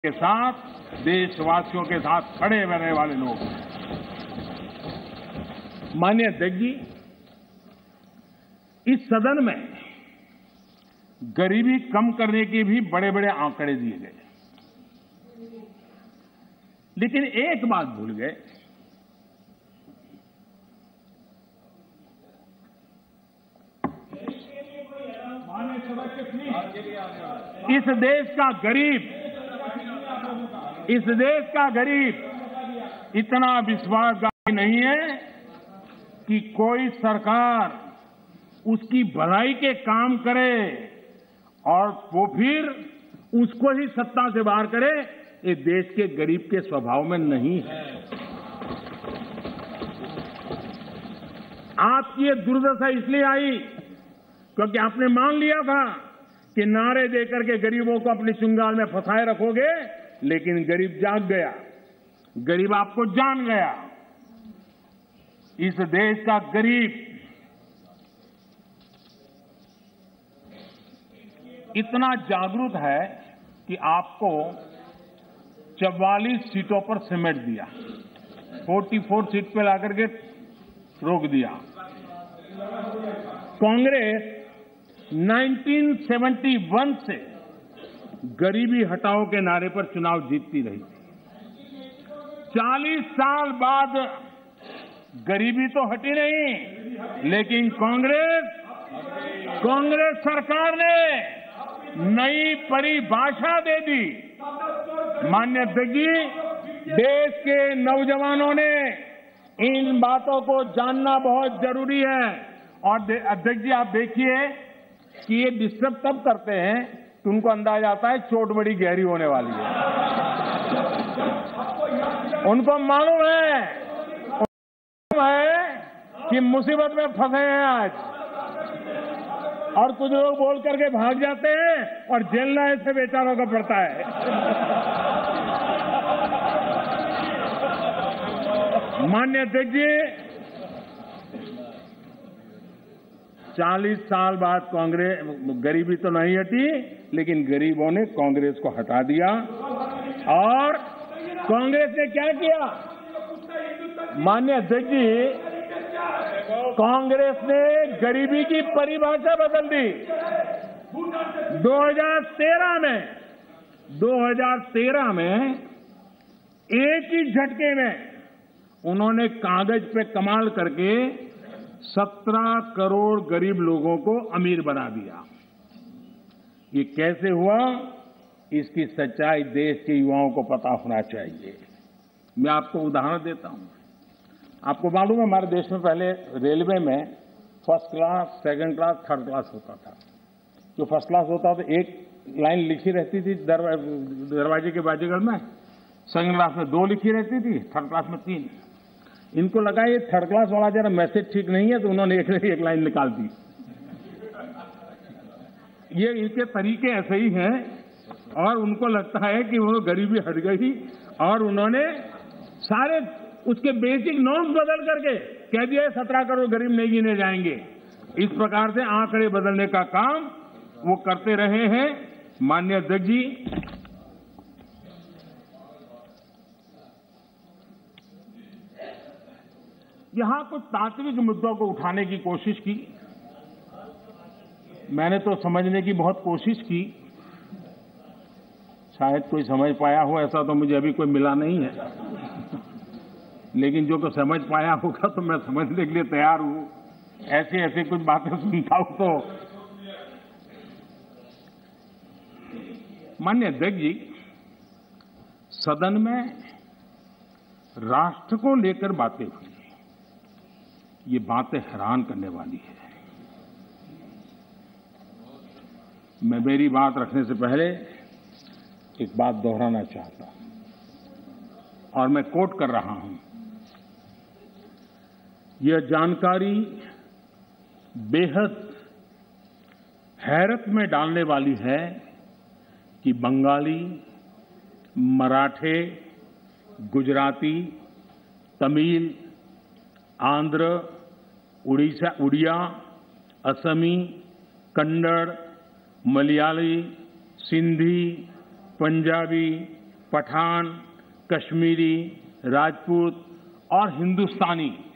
के साथ देशवासियों के साथ खड़े रहने वाले लोग। माननीय अध्यक्ष जी, इस सदन में गरीबी कम करने के भी बड़े बड़े आंकड़े दिए गए, लेकिन एक बात भूल गए। इस देश का गरीब इतना विश्वासघाती नहीं है कि कोई सरकार उसकी भलाई के काम करे और वो फिर उसको ही सत्ता से बाहर करे। ये देश के गरीब के स्वभाव में नहीं है। आपकी ये दुर्दशा इसलिए आई क्योंकि आपने मान लिया था कि नारे देकर के गरीबों को अपनी चुंगाल में फंसाए रखोगे, लेकिन गरीब जाग गया, गरीब आपको जान गया। इस देश का गरीब इतना जागरूक है कि आपको 44 सीटों पर समेट दिया, 44 सीट पे लाकर के रोक दिया। कांग्रेस 1971 से गरीबी हटाओ के नारे पर चुनाव जीतती रही। 40 साल बाद गरीबी तो हटी नहीं, लेकिन कांग्रेस सरकार ने नई परिभाषा दे दी। माननीय अध्यक्ष जी, देश के नौजवानों ने इन बातों को जानना बहुत जरूरी है। और अध्यक्ष जी, आप देखिए कि ये डिस्टर्ब तब करते हैं कि उनको अंदाजा आता है चोट बड़ी गहरी होने वाली है। उनको मालूम है कि मुसीबत में फंसे हैं आज, और कुछ लोग बोल करके भाग जाते हैं और झेलना ऐसे बेचारों को पड़ता है। माननीय अध्यक्ष जी, 40 साल बाद कांग्रेस गरीबी तो नहीं हटी, लेकिन गरीबों ने कांग्रेस को हटा दिया। और कांग्रेस ने क्या किया? माननीय अध्यक्ष जी, कांग्रेस ने गरीबी की परिभाषा बदल दी। 2013 में एक ही झटके में उन्होंने कागज पे कमाल करके 17 करोड़ गरीब लोगों को अमीर बना दिया। ये कैसे हुआ? इसकी सच्चाई देश के युवाओं को पता होना चाहिए। मैं आपको उदाहरण देता हूं। आपको मालूम है, हमारे देश में पहले रेलवे में first class, second class, third class होता था। जो फर्स्ट क्लास होता था, एक लाइन लिखी रहती थी दरवाजे के बाजीगर में, सेकंड क्लास में 2 लिखी रहती थी, थर्ड क्लास में 3। इनको लगा ये थर्ड क्लास वाला जरा मैसेज ठीक नहीं है, तो उन्होंने एक लाइन निकाल दी। ये इनके तरीके ऐसे ही हैं, और उनको लगता है कि वो गरीबी हट गई, और उन्होंने सारे उसके बेसिक नॉर्म्स बदल करके कह दिया 17 करोड़ गरीब नहीं गिने जाएंगे। इस प्रकार से आंकड़े बदलने का काम वो करते रहे हैं। माननीय अध्यक्ष जी, यहां कुछ तात्विक मुद्दों को उठाने की कोशिश की। मैंने तो समझने की बहुत कोशिश की, शायद कोई समझ पाया हो, ऐसा तो मुझे अभी कोई मिला नहीं है। लेकिन जो कोई समझ पाया होगा तो मैं समझने के लिए तैयार हूं। ऐसी कुछ बातें सुनता हूं तो। माननीय अध्यक्ष जी, सदन में राष्ट्र को लेकर बातें हुई। ये बातें हैरान करने वाली है। मैं मेरी बात रखने से पहले एक बात दोहराना चाहता हूं, और मैं कोट कर रहा हूं। यह जानकारी बेहद हैरत में डालने वाली है कि बंगाली, मराठे, गुजराती, तमिल, आंध्र, उड़िया, असमी, कन्नड़, मलयाली, सिंधी, पंजाबी, पठान, कश्मीरी, राजपूत और हिंदुस्तानी